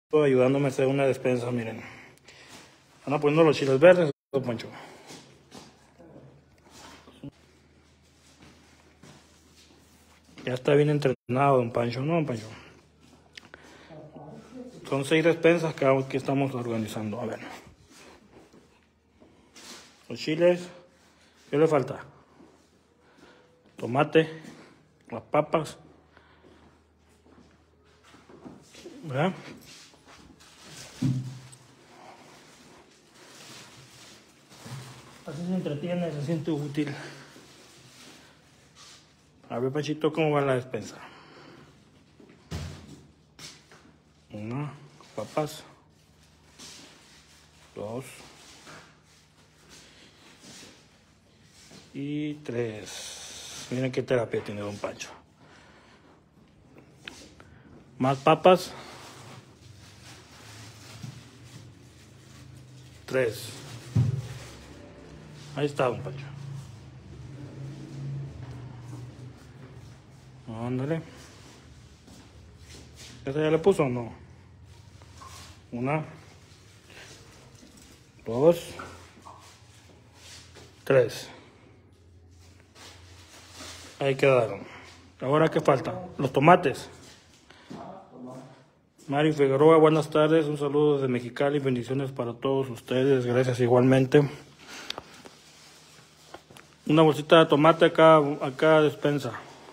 ayudándome a hacer una despensa, miren. Van poniendo los chiles verdes, don Pancho. Ya está bien entrenado, don Pancho, ¿no, don Pancho? Son 6 despensas que estamos organizando. A ver. Los chiles. ¿Qué le falta? Tomate. Las papas. ¿Verdad? Así se entretiene, se siente útil. A ver, Panchito, ¿cómo va la despensa? Una, papas. 2. Y 3. Miren qué terapia tiene don Pancho. Más papas. 3. Ahí está, don Pancho. Ándale. ¿Esa ya le puso o no? 1, 2, 3. Ahí quedaron. Ahora, ¿qué falta? Los tomates. Mari Figueroa, buenas tardes. Un saludo desde Mexicali. Bendiciones para todos ustedes. Gracias igualmente. Una bolsita de tomate a cada despensa.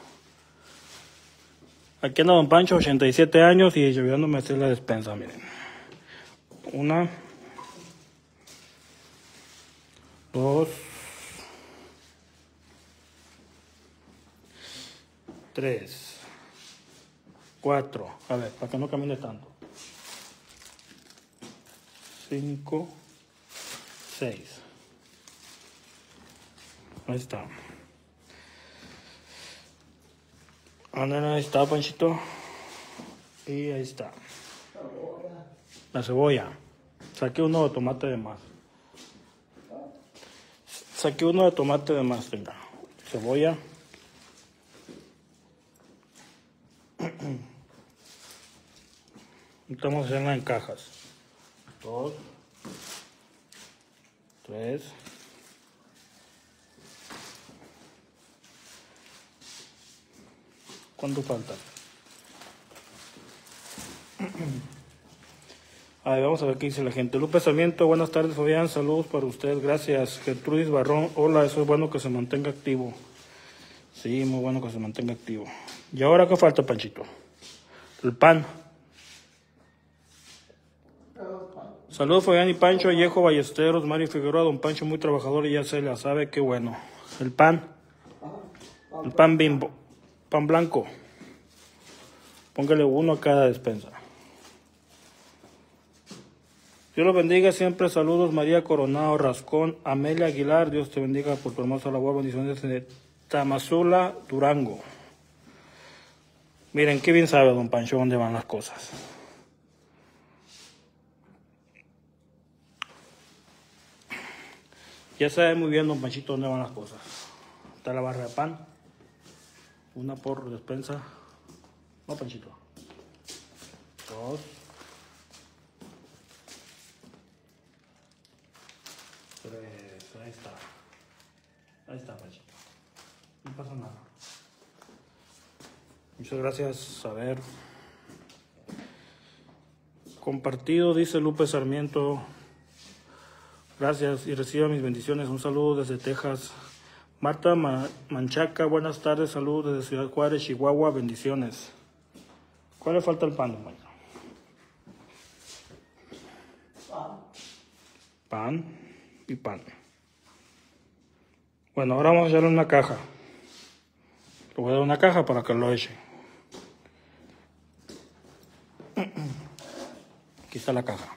Aquí anda don Pancho, 87 años y ayudándome a hacer la despensa, miren. 1, 2, 3, 4. A ver, para que no camine tanto. 5, 6. Ahí está. Ahí está, Panchito. Y ahí está. La cebolla. Saqué uno de tomate de más. Venga. Cebolla. Vamos a hacerla en cajas. 2, 3. ¿Cuánto falta? A ver, vamos a ver qué dice la gente. Lupe Sarmiento, buenas tardes, Fabián, saludos para usted, gracias. Gertrudis Barrón, hola, eso es bueno que se mantenga activo. Sí, muy bueno que se mantenga activo. ¿Y ahora qué falta, Panchito? El pan. Saludos, Fabián y Pancho, Vallejo Ballesteros, Mario Figueroa, don Pancho, muy trabajador y ya se la sabe, qué bueno. El pan. El pan Bimbo. Pan blanco. Póngale uno a cada despensa. Dios los bendiga siempre. Saludos, María Coronado Rascón, Amelia Aguilar. Dios te bendiga por tu hermosa labor. Bendiciones de Tamazula, Durango. Miren, qué bien sabe don Pancho dónde van las cosas. Ya sabe muy bien don Panchito dónde van las cosas. Está la barra de pan. Una por despensa. No, Panchito. 2. 3. Ahí está. Ahí está, Panchito. No pasa nada. Muchas gracias. A ver. Compartido, dice Lupe Sarmiento. Gracias y reciba mis bendiciones. Un saludo desde Texas. Marta Manchaca, buenas tardes. Saludos desde Ciudad Juárez, Chihuahua. Bendiciones. ¿Cuál le falta el pan, hermano? Pan y pan. Bueno, ahora vamos a echarle una caja. Le voy a dar una caja para que lo eche. Aquí está la caja.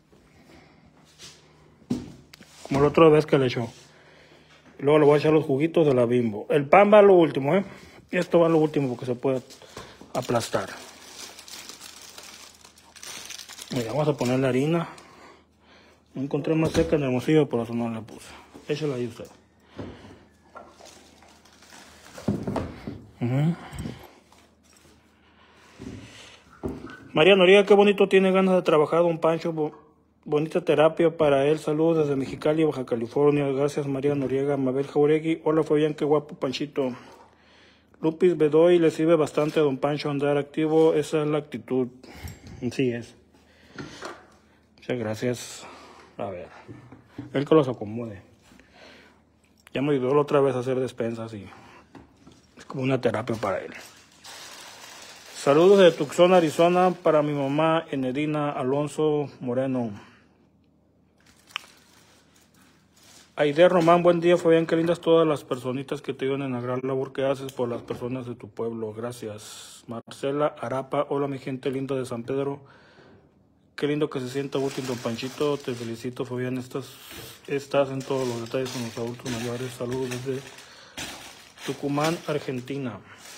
Como la otra vez que le echó. Luego le voy a echar los juguitos de la Bimbo. El pan va a lo último, ¿eh? Y esto va a lo último porque se puede aplastar. Mira, vamos a poner la harina. No encontré más seca en el Hermosillo, por eso no la puse. Échela ahí usted. María Noriega, qué bonito tiene ganas de trabajar, don Pancho. Bonita terapia para él. Saludos desde Mexicali, Baja California. Gracias, María Noriega. Mabel Jauregui. Hola, Fabián, qué guapo, Panchito. Lupis Bedoy, le sirve bastante a don Pancho andar activo. Esa es la actitud. Sí es. Muchas gracias. A ver. Él que los acomode. Ya me ayudó la otra vez a hacer despensas y es como una terapia para él. Saludos de Tucson, Arizona, para mi mamá Enedina Alonso Moreno. Aide Román, buen día, Fabián, qué lindas todas las personitas que te ayudan en la gran labor que haces por las personas de tu pueblo. Gracias. Marcela Arapa, hola mi gente linda de San Pedro. Qué lindo que se sienta útil, don Panchito. Te felicito, Fabián. Estás en todos los detalles con los adultos mayores. Saludos desde Tucumán, Argentina.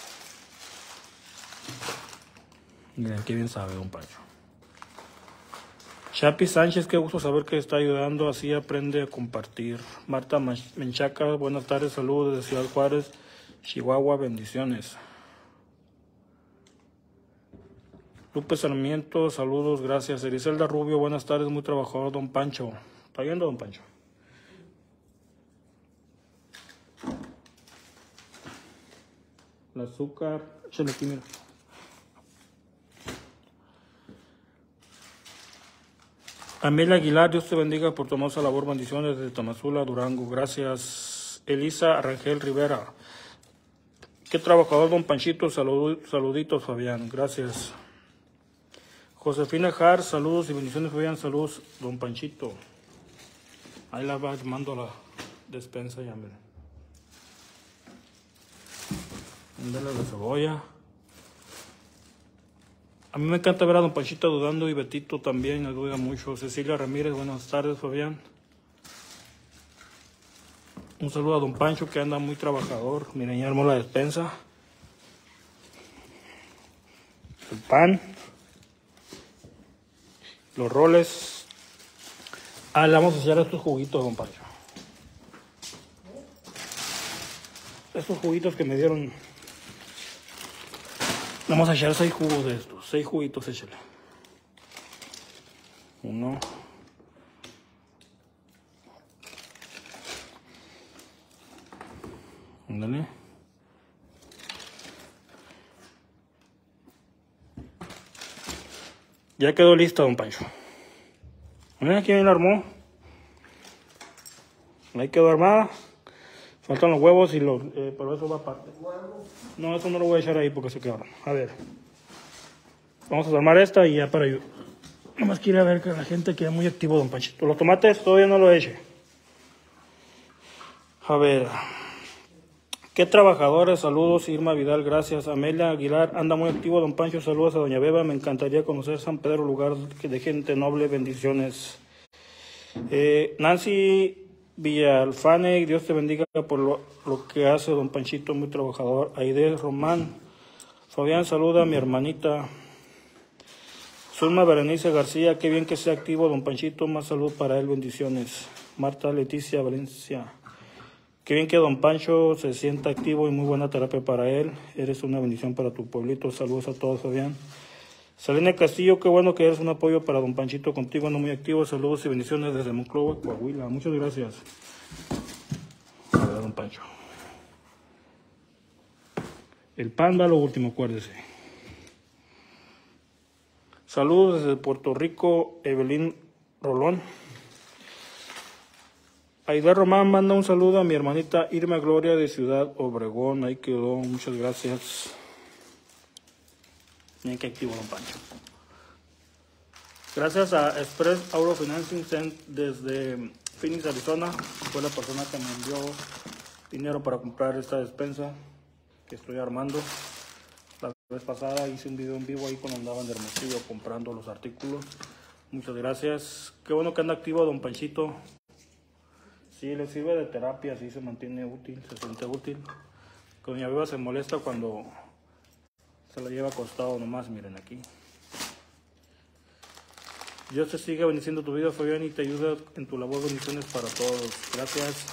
Miren, qué bien sabe, don Pancho. Chapi Sánchez, qué gusto saber que está ayudando. Así aprende a compartir. Marta Menchaca, buenas tardes. Saludos desde Ciudad Juárez, Chihuahua. Bendiciones. Lupe Sarmiento, saludos, gracias. Ericelda Rubio, buenas tardes, muy trabajador, don Pancho. ¿Está yendo, don Pancho? El azúcar, échale aquí, mira. Amelia Aguilar, Dios te bendiga por tu hermosa labor, bendiciones desde Tamazula, Durango, gracias. Elisa Rangel Rivera, qué trabajador, don Panchito, saluditos, Fabián, gracias. Josefina Jar, saludos y bendiciones, Fabián, saludos, don Panchito. Ahí la va mando a la despensa ya, miren. Ándale la cebolla. A mí me encanta ver a don Panchito dudando y Betito también me duda mucho. Cecilia Ramírez, buenas tardes, Fabián. Un saludo a don Pancho que anda muy trabajador. Miren, ya armó la despensa. El pan. Los roles. Le vamos a echar estos juguitos, don Pancho. Estos juguitos que me dieron. Vamos a echar 6 jugos de estos. 6 juguitos, échale. 1. Ándale. Ya quedó lista, don Pancho. Miren aquí bien la armó. Ahí quedó armada. Faltan los huevos y los... pero eso va aparte. No, eso no lo voy a echar ahí porque se quedaron. A ver. Vamos a armar esta y ya para yo. Nomás quiere ver que la gente quede muy activo, don Panchito. Los tomates todavía no lo eche. A ver. Qué trabajadores, saludos, Irma Vidal, gracias. Amelia Aguilar, anda muy activo, don Pancho, saludos a doña Beba. Me encantaría conocer San Pedro, lugar de gente noble, bendiciones. Nancy Villalfane, Dios te bendiga por lo que hace don Panchito, muy trabajador. Aide Román, Fabián, saluda a mi hermanita. Zulma Berenice García, qué bien que sea activo don Panchito, más salud para él, bendiciones. Marta Leticia Valencia, qué bien que don Pancho se sienta activo y muy buena terapia para él. Eres una bendición para tu pueblito, saludos a todos, Fabián. Selena Castillo, qué bueno que eres un apoyo para don Panchito, contigo ando muy activo, saludos y bendiciones desde Monclova, Coahuila, muchas gracias. A ver, don Pancho. El pan va lo último, acuérdese. Saludos desde Puerto Rico, Evelyn Rolón. Aida Román manda un saludo a mi hermanita Irma Gloria de Ciudad Obregón, ahí quedó, muchas gracias. Miren qué activo don Pancho. Gracias a Express Auto Financing desde Phoenix, Arizona. Fue la persona que me envió dinero para comprar esta despensa que estoy armando. La vez pasada hice un video en vivo ahí cuando andaban de Hermosillo comprando los artículos. Muchas gracias. Qué bueno que anda activo don Panchito. Sí, le sirve de terapia, así se mantiene útil, se siente útil. Que doña Beba se molesta cuando se la lleva acostado nomás, miren aquí. Dios te siga bendiciendo tu vida, Fabián, y te ayuda en tu labor. Bendiciones para todos. Gracias.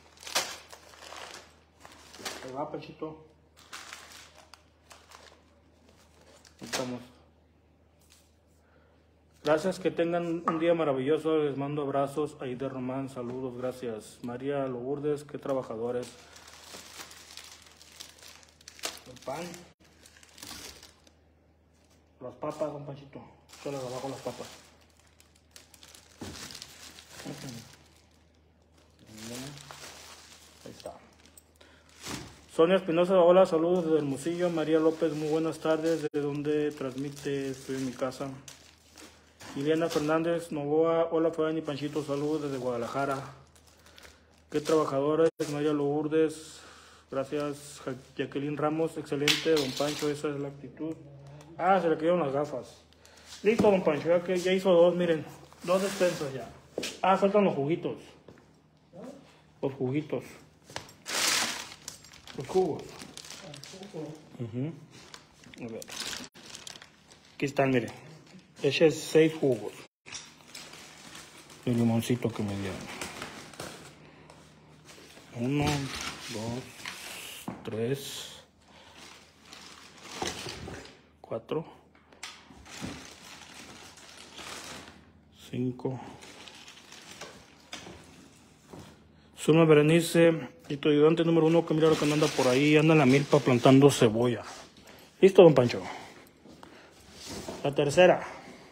Ahí va, Panchito. Estamos. Gracias, que tengan un día maravilloso. Les mando abrazos. Aide Román, saludos, gracias. María Lourdes, qué trabajadores. El pan. Las papas, don Panchito. Yo les abajo las papas. Ahí está. Sonia Espinosa, hola, saludos desde Hermosillo. María López, muy buenas tardes. ¿De dónde transmite? Estoy en mi casa. Liliana Fernández Novoa, hola Fabián y Panchito, saludos desde Guadalajara. Qué trabajadores. María Lourdes, gracias. Jacqueline Ramos, excelente, don Pancho, esa es la actitud. Ah, se le quedaron las gafas. Listo, don Pancho, ya hizo dos, miren, dos despensas ya. Ah, faltan los juguitos. Los juguitos. Los jugos. A ver. Aquí están, miren. Eché 6 jugos. El limoncito que me dieron. 1, 2, 3, 4, 5. Zulma Berenice, y tu ayudante número 1, que mira lo que anda por ahí, anda en la milpa plantando cebolla. ¿Listo, don Pancho? La tercera.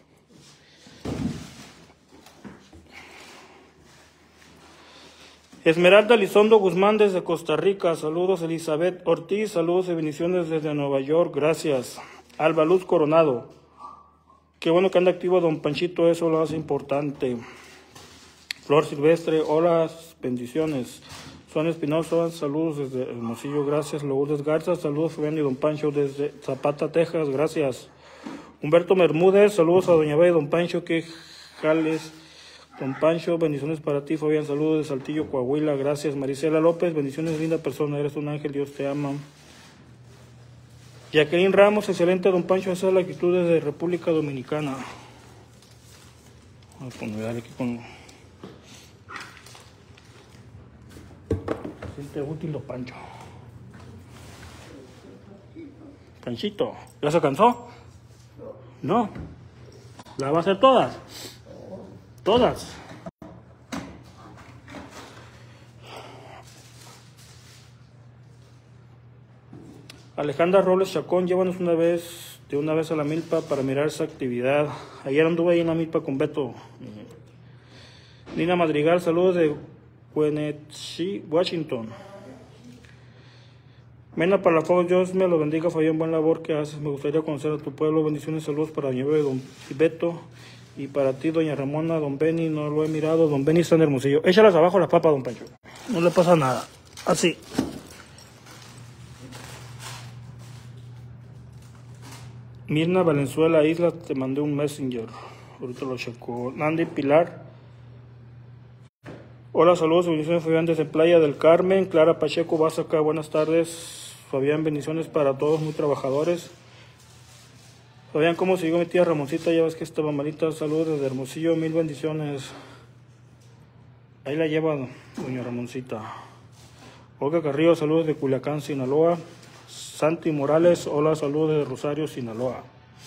Esmeralda Lizondo Guzmán desde Costa Rica, saludos. Elizabeth Ortiz, saludos y bendiciones desde Nueva York, gracias. Alba Luz Coronado, qué bueno que anda activo don Panchito, eso lo hace importante. Flor Silvestre, hola, bendiciones. Juan Espinosa, saludos desde Hermosillo, gracias. Lourdes Garza, saludos Fabián y don Pancho desde Zapata, Texas, gracias. Humberto Bermúdez, saludos a doña Bea y don Pancho, que jales. Don Pancho, bendiciones para ti, Fabián, saludos de Saltillo, Coahuila, gracias. Marisela López, bendiciones, linda persona, eres un ángel, Dios te ama. Jacqueline Ramos, excelente, don Pancho, esa es la actitud de República Dominicana. Vamos a poner aquí con... Siente útil, don Pancho. Panchito, ¿ya se cansó? No. ¿La va a hacer todas? Todas. Alejandra Robles Chacón, llévanos de una vez a la milpa para mirar esa actividad. Ayer anduve ahí en la milpa con Beto. Nina Madrigal, saludos de Wenatchee, Washington. Mena Palafox, Dios me lo bendiga, Fabián, buen labor que haces. Me gustaría conocer a tu pueblo. Bendiciones, saludos para doña Bebe, don Beto. Y para ti, doña Ramona, don Benny, no lo he mirado. Don Benny está en Hermosillo. Échalas abajo las papas, don Pancho. No le pasa nada. Así. Mirna Valenzuela Isla, te mandé un messenger. Ahorita lo checó. Nandi Pilar. Hola, saludos, bendiciones, Fabián, desde Playa del Carmen. Clara Pacheco, vas acá, buenas tardes. Fabián, bendiciones para todos, muy trabajadores. Fabián, ¿cómo siguió mi tía Ramoncita? Ya ves que estaba malita. Saludos desde Hermosillo, mil bendiciones. Ahí la lleva doña Ramoncita. Olga Carrillo, saludos de Culiacán, Sinaloa. Santi Morales, hola, saludos de Rosario, Sinaloa.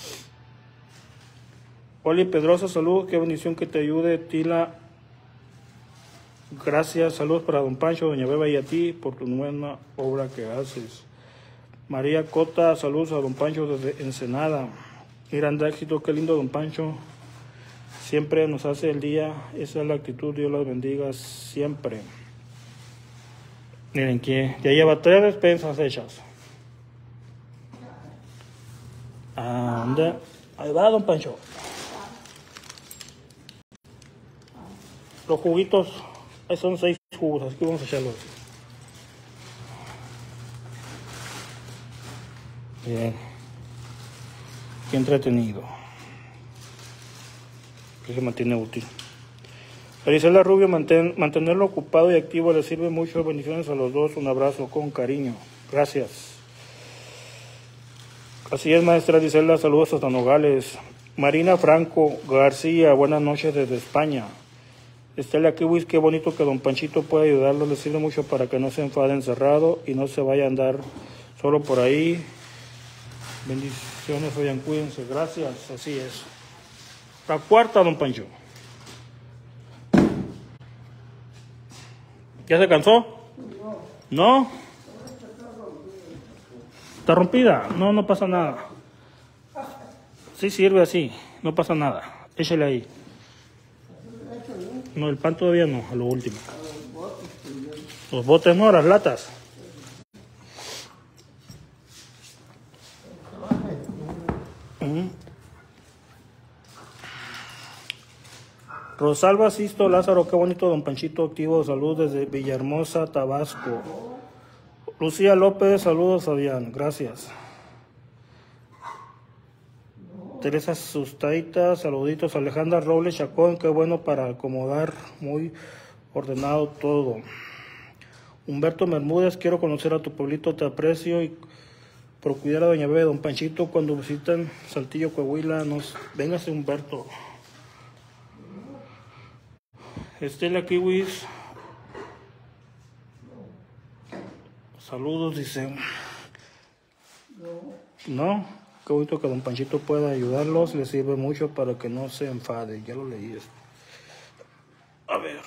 Oli Pedrosa, saludos, qué bendición que te ayude. Tila, gracias, saludos para don Pancho, doña Beba y a ti por tu buena obra que haces. María Cota, saludos a don Pancho desde Ensenada. Grande éxito, qué lindo don Pancho. Siempre nos hace el día, esa es la actitud, Dios los bendiga siempre. Miren que ya lleva 3 despensas hechas. ¿A dónde? Ahí va, don Pancho. Los juguitos, ahí son 6 jugos, así que vamos a echarlos. Bien. Qué entretenido. Que se mantiene útil. Marisela Rubio, mantenerlo ocupado y activo le sirve mucho. Bendiciones a los dos. Un abrazo con cariño. Gracias. Así es, maestra Gisela. Saludos hasta Nogales. Marina Franco García, buenas noches desde España. Estela Kiwis, qué bonito que don Panchito pueda ayudarlo. Le sirve mucho para que no se enfade encerrado y no se vaya a andar solo por ahí. Bendiciones, Fabián, cuídense. Gracias. Así es. La cuarta, don Pancho. ¿Ya se cansó? ¿No? ¿Está rompida? No, no pasa nada. Sí sirve así, no pasa nada. Échale ahí. No, el pan todavía no, a lo último. Los botes no, las latas. Rosalba Sisto Lázaro, qué bonito don Panchito activo, saludos desde Villahermosa, Tabasco. Lucía López, saludos Fabián, gracias. Teresa Sustaita, saluditos. Alejandra Robles Chacón, qué bueno para acomodar, muy ordenado todo. Humberto Bermúdez, quiero conocer a tu pueblito, te aprecio y por cuidar a doña Bebe, don Panchito, cuando visitan Saltillo, Coahuila, véngase Humberto. Estela Kiwis, saludos, dice. No, qué bonito que don Panchito pueda ayudarlos, le sirve mucho para que no se enfade. Ya lo leí esto. A ver.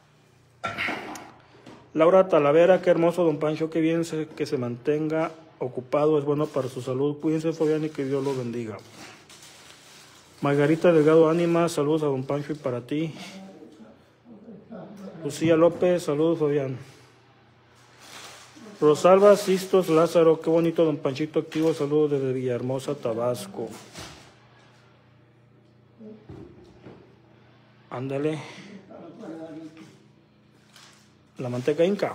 Laura Talavera, qué hermoso don Pancho, qué bien que se mantenga ocupado, es bueno para su salud. Cuídense, Fabián, y que Dios lo bendiga. Margarita Delgado Ánima, saludos a don Pancho y para ti. Lucía López, saludos Fabián. Rosalba Sistos Lázaro, qué bonito don Panchito activo, saludos desde Villahermosa, Tabasco. Ándale. La manteca inca.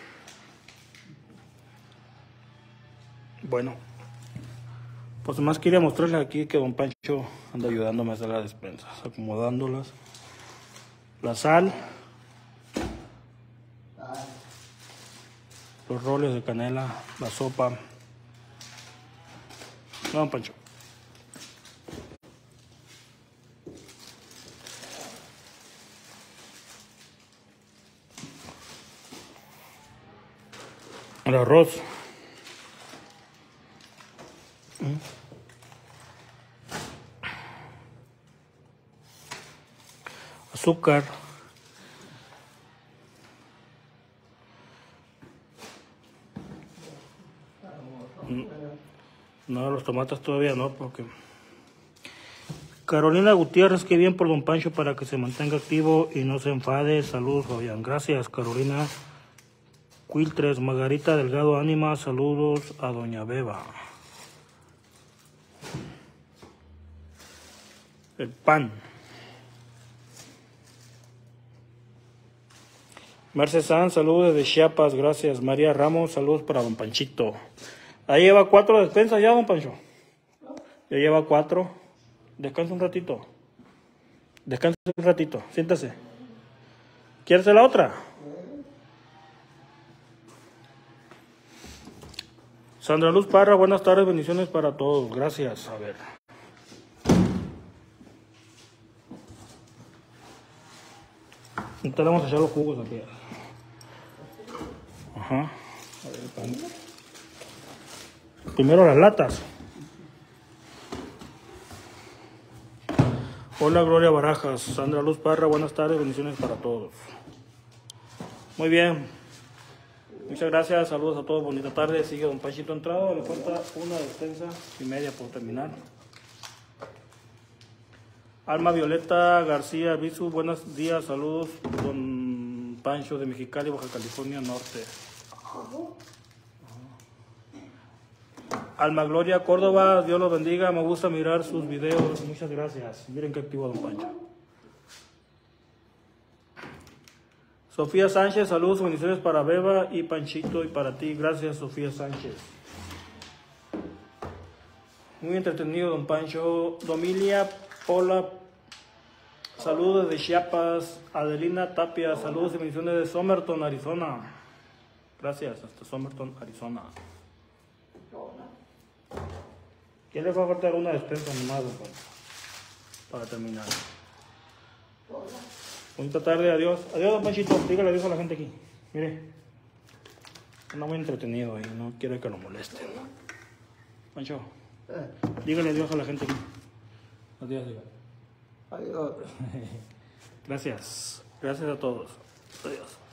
Bueno, pues más quería mostrarles aquí que don Pancho anda ayudándome a hacer las despensas, acomodándolas. La sal. Los roles de canela, la sopa. No, don Pancho. El arroz. Azúcar. No, los tomates todavía no, porque... Carolina Gutiérrez, qué bien por don Pancho para que se mantenga activo y no se enfade. Saludos, Fabián. Gracias, Carolina. Quiltres, Margarita Delgado Ánima, saludos a doña Beba. El pan. Merce Sanz, saludos desde Chiapas, gracias. María Ramos, saludos para don Panchito. Ahí lleva 4 despensas ya, don Pancho. Ya lleva 4. Descansa un ratito. Descansa un ratito, siéntase. ¿Quieres la otra? Sandra Luz Parra, buenas tardes, bendiciones para todos. Gracias. A ver. Entonces vamos a echar los jugos aquí. Ajá. A ver, pan. Primero las latas. Hola Gloria Barajas, Sandra Luz Parra, buenas tardes, bendiciones para todos. Muy bien. Muchas gracias, saludos a todos, bonita tarde. Sigue don Panchito entrado, le falta una despensa y media por terminar. Alma Violeta García Bisu, buenos días, saludos, don Pancho de Mexicali, Baja California Norte. Alma Gloria Córdoba, Dios los bendiga, me gusta mirar sus videos, muchas gracias. Miren qué activo don Pancho. Sofía Sánchez, saludos, bendiciones para Beba y Panchito y para ti. Gracias, Sofía Sánchez. Muy entretenido, don Pancho. Domilia Pola, saludos de Chiapas. Adelina Tapia, saludos y bendiciones de Somerton, Arizona. Gracias, hasta Somerton, Arizona. ¿Quién le va a faltar una despensa nomás, don Pancho? Para terminar. Bonita tarde, adiós. Adiós, don Panchito. Dígale adiós a la gente aquí. Mire. Anda muy entretenido y no quiere que lo molesten. Pancho, dígale adiós a la gente aquí. Adiós, dígale. Adiós. Gracias. Gracias a todos. Adiós.